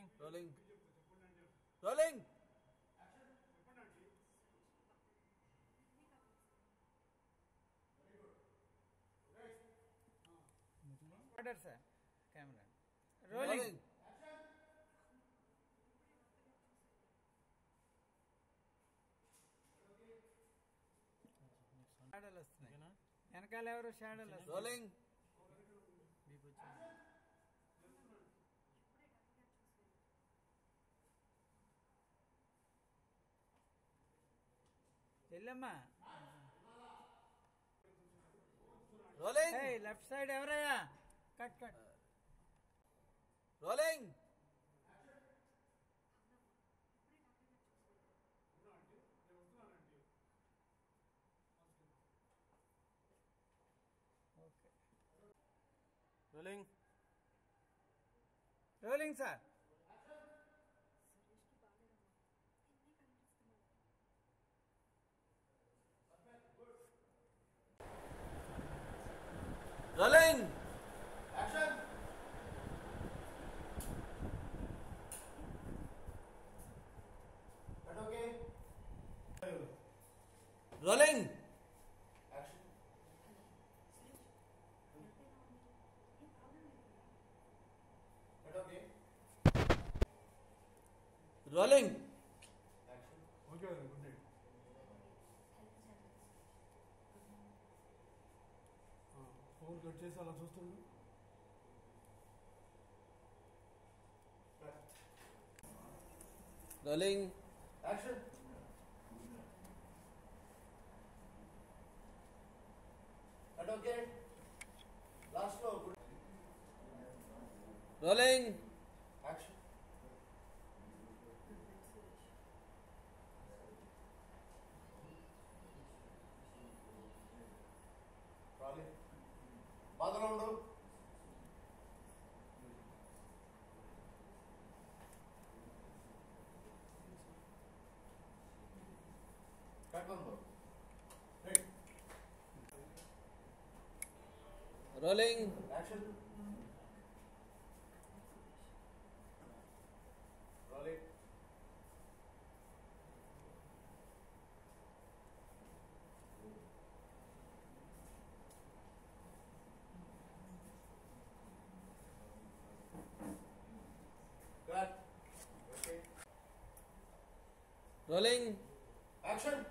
Rolling. Rolling. Order, sir. Camera. Rolling. షాడోలు వస్తున్నాయి. వెనకాల ఎవరు షాడోలు వస్తున్నాయి. Rolling. Chellamma Rolling. Left side ఎవరయ్యా? Cut cut. Rolling. Okay. Rolling. Rolling sir. Rolling. Action. That okay? Rolling. Action. That okay? Rolling. Action. Okay, good night. Phone cut చేసి అలా చూస్తుండు. Rolling. Action. That okay? Last floor. Good. Rolling. Action. Rolling. బాధలో కట్బందో right Rolling. Action rolling cut okay Rolling. Action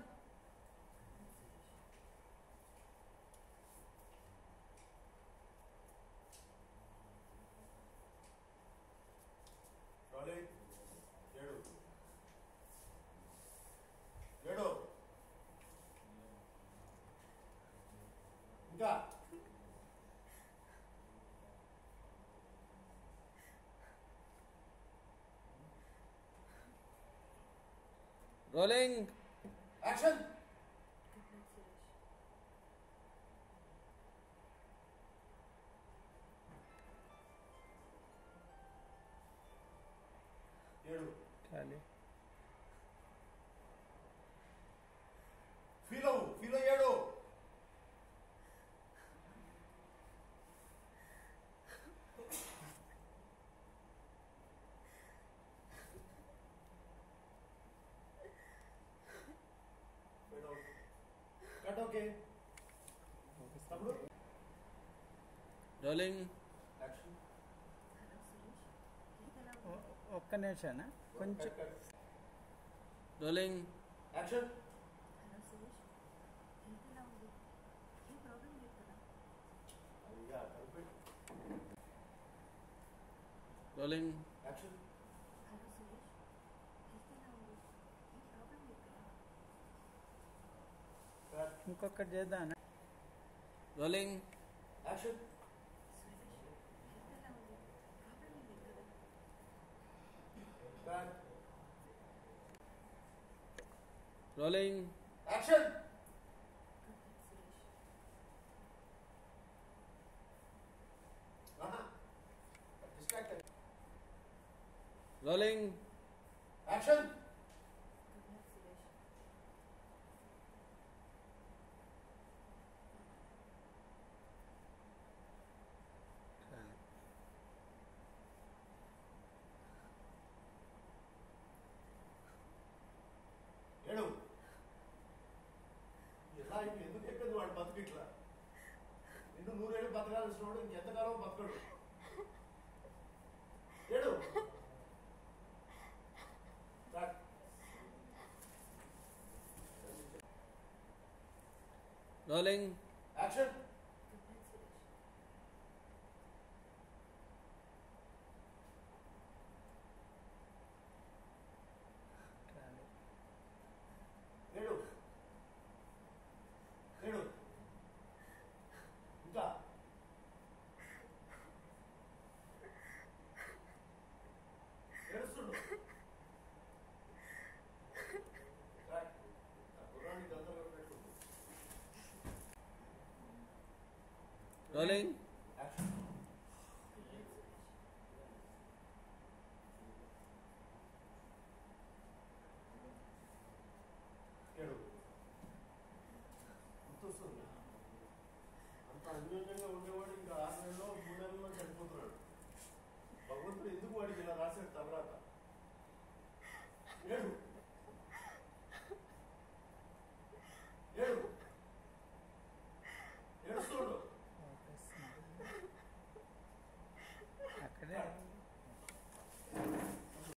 rolling ఏడు ఏడు ఇంకా Rolling. Action ఏడు ఖాళీ. ఫీల్ అయ్యాడు కట్ ఓకే తమ్ముడు Rolling. యాక్షన్ ఒక్క నిమిషానా కొంచెం. Rolling. Action hello Suresh, health ఎలా ఉంది? ఏం ప్రాబ్లం లేదు కదా? అయ్యా correct Rolling. Action hello Suresh, health ఎలా ఉంది? ఏం ప్రాబ్లం లేదు కదా? కట్ ఇంకొకటి చేద్దాం. Rolling. యాక్షన్ సురేష్, హెల్త్ ఎలా ఉంది? ప్రాబ్లం ఏం లేదు కదా? Cut Rolling. Action good night Suresh. Distracted Rolling. Action good night Suresh. ఇట్లా నిన్ను 100 ఏళ్ళు బతకాల్సినోడు ఇంకెంతకాలం బతకడు. ఏడు స్టార్ట్. Rolling action. ఏడు ఏడు ఇంకా ఏడుస్తుండు. స్టార్ట్. ఆ గుర్రాన్ని గంతలో పెట్టుకుంటు. Rolling action. ఏడు గుర్తొస్తుంది. అంత అన్యోన్యంగా ఉండేవాడు ఇంకా 6 నెలల్లో 3 నెలల్లో చనిపోతున్నాడు. భగవంతుడు ఎందుకు వాడికి ఇలా రాశాడు తర్వాత? ఏడు